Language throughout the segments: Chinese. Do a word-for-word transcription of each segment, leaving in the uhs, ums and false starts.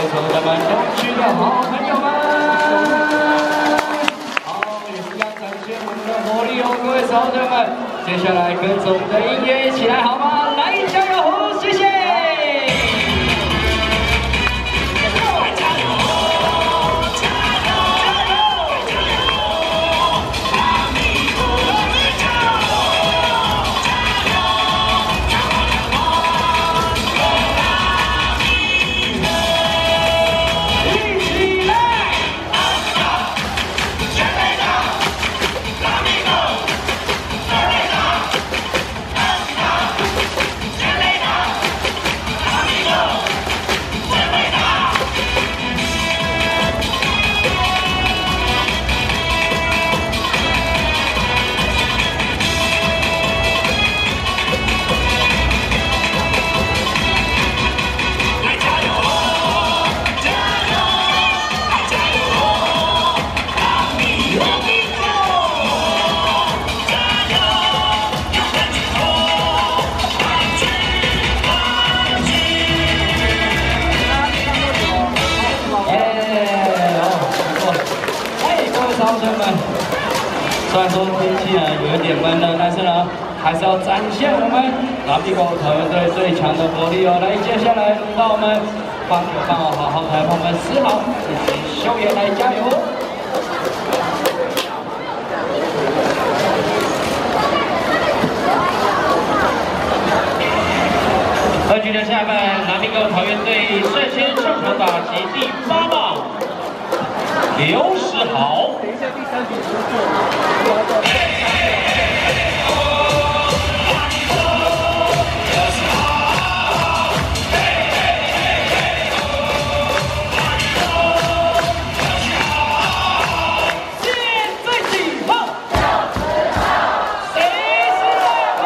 所有们东区的好朋友们，好，也是要感谢我们的活力哦，各位所有们，接下来跟着我们的音乐一起来好吗？来，加油，谢谢。 虽然说天气呢有一点闷热，但是呢还是要展现我们拉比狗团队最强的活力哦。来，接下来轮到我们放球放好，好好的帮我们四号以及秀妍来加油。二局的下半，拉比狗桃园队率先上场打击第八棒。 刘世豪。等一下，第三局出错。现在几号？谁是大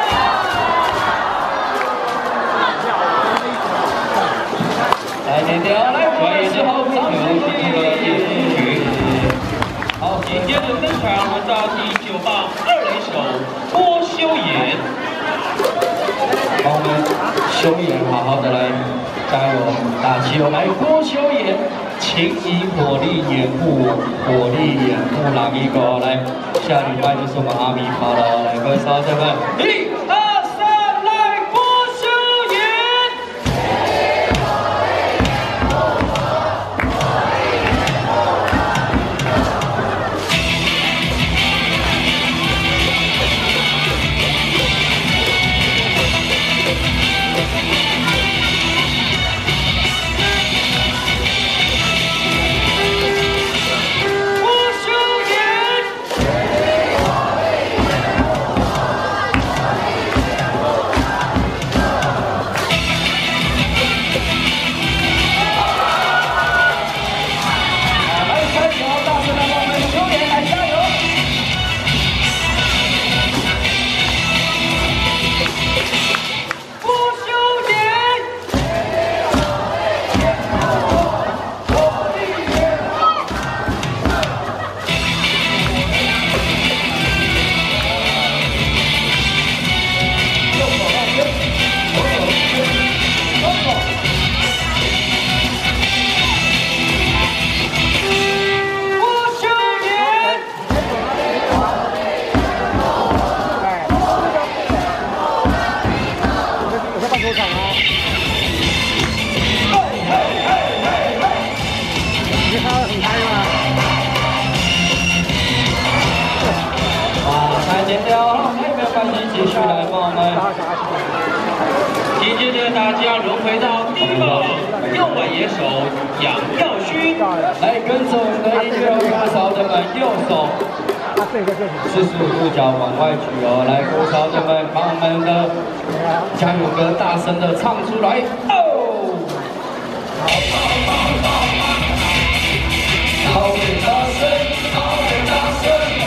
炮？来点掉，来，刘世豪上球进入了第四局。 好，紧接着登场，轮到第九棒二垒手郭修言，帮我们修言好好的来加油打气哦！来，郭修言，请以火力掩护，火力掩护拉米狗。来，下礼拜就是我们阿米发了，来，各位小姐们，一、二。 继续来帮我们，紧接着大家轮回到第一棒右外野手杨耀勋，来跟着我们的音乐歌手的们右手四十五度角往外举哦，来歌手的们帮我们的加油歌大声的唱出来哦！好点大声，好点大声。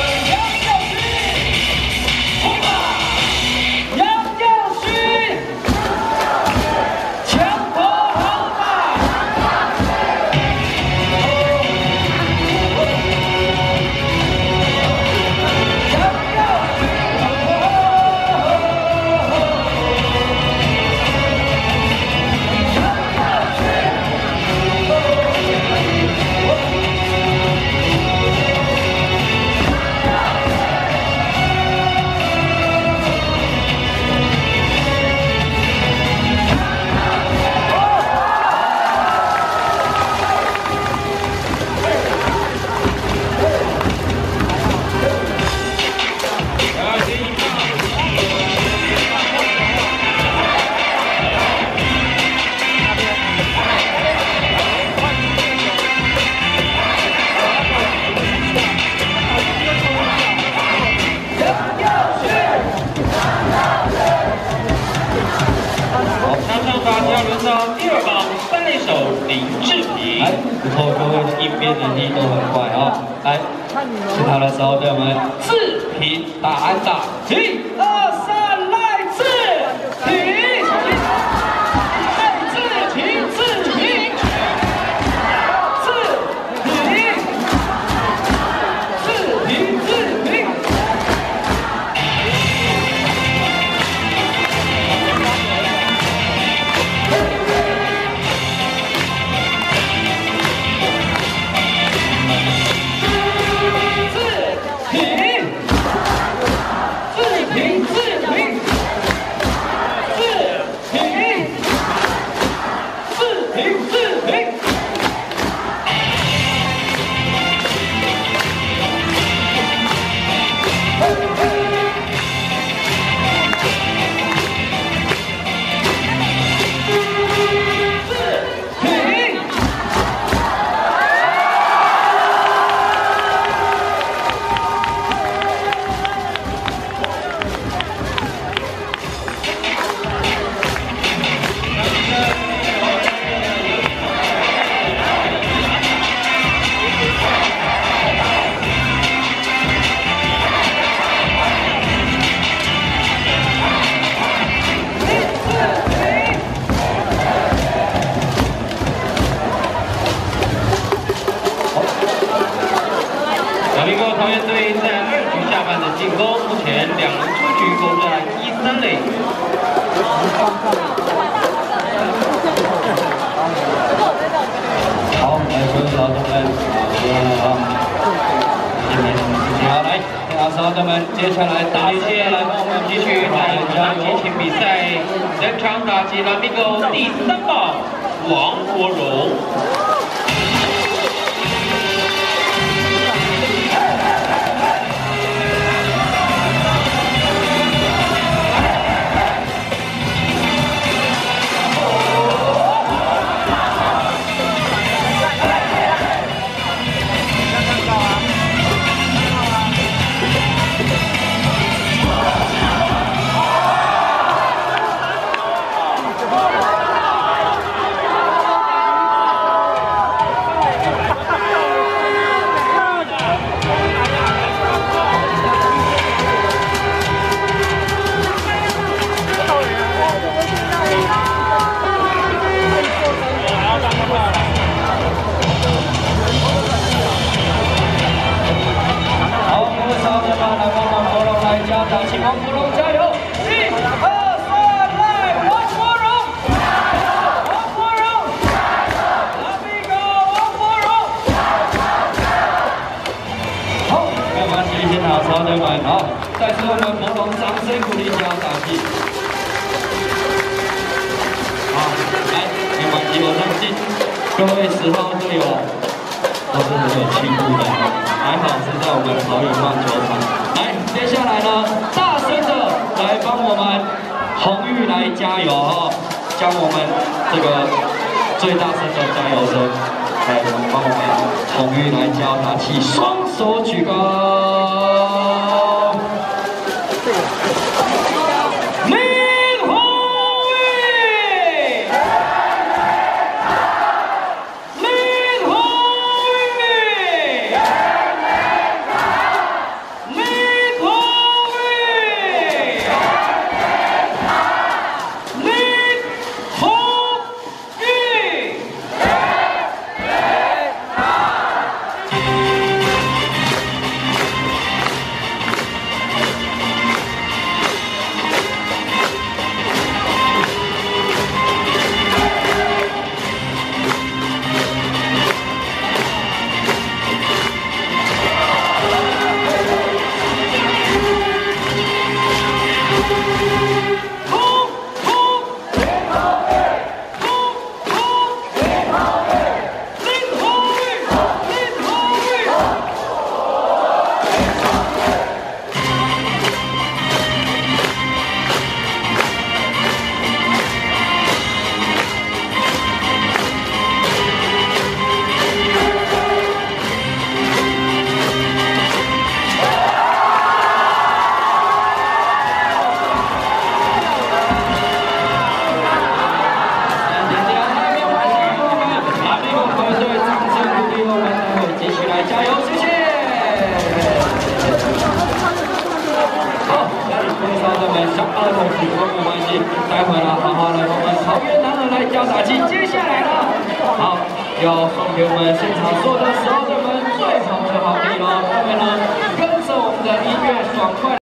杨耀勋。 轮到第二棒三垒手林志平。 来，不错，各位应变能力都很快啊！来，是他的时候，对我们志平打安打，一、二、三，来志平。 桃园队在二局下半的进攻，目前两人出局，攻占一三垒。 好，来所有的同们，好，好，来，好，所有的们，接下来打接下来帮我们继续在打击情比赛，全场打击蓝米狗第三棒王国荣。 王国荣加油！一、二、三，来！王国荣，王国荣，蓝米狗王国荣。好，干嘛谢谢好所有们好，再次我们朦胧掌声鼓励加打气。好，来，没关系，我相信各位十号队友都是很有进步的，还好是在我们桃园棒球场。来，接下来呢？ 来帮我们红玉来加油哈！将我们这个最大声的加油声，来帮我们红玉来教打气，双手举高。林红玉，林红玉，林红玉。 好， 儿童服都没关系，待会呢，好好来我们桃园男儿来教打气。接下来呢，好，要送给我们现场所有的十二队们最好的好礼喽，各位呢，跟着我们的音乐爽快。